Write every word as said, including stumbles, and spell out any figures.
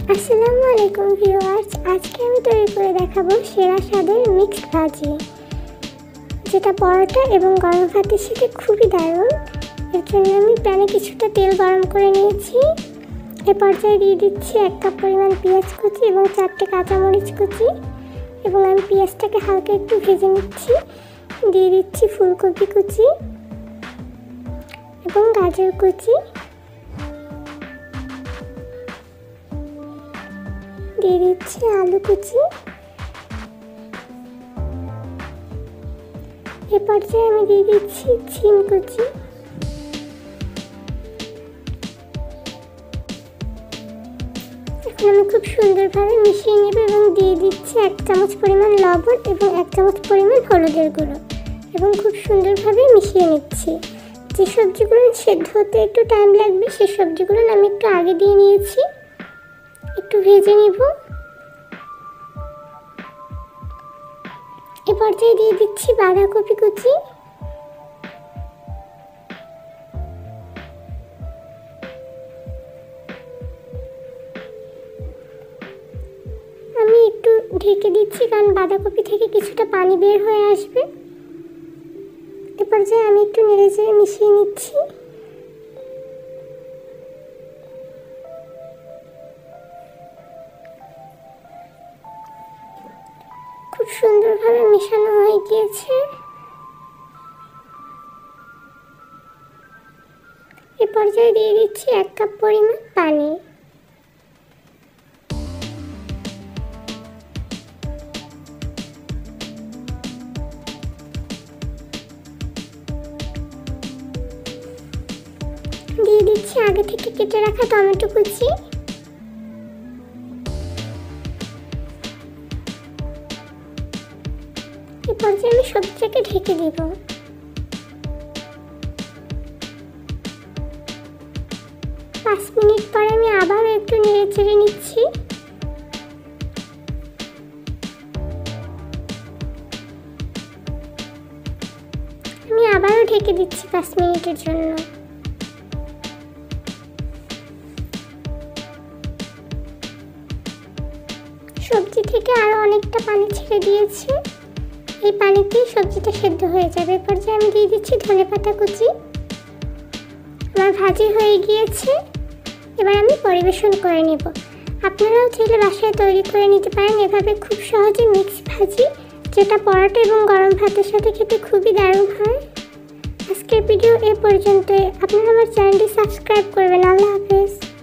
আসসালামু আলাইকুম ভিউয়ার্স, আজকে আমি তৈরি করে দেখাবো সেরা স্বাদের মিক্সড ভাজি, যেটা পরোটা এবং গরম ভাতের সাথে খুবই দারুণ। এর জন্য আমি প্যানে কিছুটা তেল গরম করে নিয়েছি। এ পর্যায়ে দিয়ে দিচ্ছি এক কাপ পরিমাণ পেঁয়াজ কুচি এবং চারটে কাঁচামরিচ কুচি, এবং আমি পেঁয়াজটাকে হালকা একটু ভেজে নিচ্ছি। দিয়ে দিচ্ছি ফুলকপি কুচি এবং গাজর কুচি, দিয়ে দিচ্ছি আলু কুচি। এ পর্যায়ে আমি দিয়ে দিচ্ছি ছিম কুচি। এখন আমি খুব সুন্দরভাবে মিশিয়ে নেব এবং দিয়ে দিচ্ছি এক চামচ পরিমাণ লবণ এবং এক চামচ পরিমাণ হলুদের গুঁড়ো, এবং খুব সুন্দরভাবে মিশিয়ে নিচ্ছি। যে সবজিগুলো সেদ্ধ হতে একটু টাইম লাগবে সেই সবজিগুলো আমি একটু আগে দিয়ে নিয়েছি, একটু ভেজে নিব। এ পর্যায়ে দিয়ে দিচ্ছি বাঁধাকপি কুচি, আমি একটু ঢেকে দিচ্ছি কারণ বাঁধাকপি থেকে কিছুটা পানি বের হয়ে আসবে। এ পর্যায়ে আমি একটু নেড়ে চেড়ে মিশিয়ে নিচ্ছি। খুব সুন্দরভাবে মেশানো হয়ে গিয়েছে। এ পর্যায়ে দিয়ে দিচ্ছি এক কাপ পরিমাণ পানি। দিয়ে দিচ্ছি আগে থেকে কেটে রাখা টমেটো কুচি। এ পর্যায়ে আমি সবজিটাকে ঢেকে দিব। পাঁচ মিনিট পরে আমি আবারও একটু নেড়ে চেড়ে নিচ্ছি। আমি আবারও ঢেকে দিচ্ছি পাঁচ মিনিটের জন্য। সবজি থেকে আরো অনেকটা পানি ছেড়ে দিয়েছে, এই পানিতেই সবজিটা সেদ্ধ হয়ে যাবে। এরপর যে আমি দিয়ে দিচ্ছি ধনেপাতা কুচি। আমার ভাজি হয়ে গিয়েছে, এবার আমি পরিবেশন করে নেব। আপনারাও চাইলে বাসায় তৈরি করে নিতে পারেন এভাবে খুব সহজে মিক্স ভাজি, যেটা পরোটা এবং গরম ভাতের সাথে খেতে খুবই দারুণ হয়। আজকের ভিডিও এ পর্যন্তই। আপনারা আমার চ্যানেলটি সাবস্ক্রাইব করবেন। আল্লাহ হাফেজ।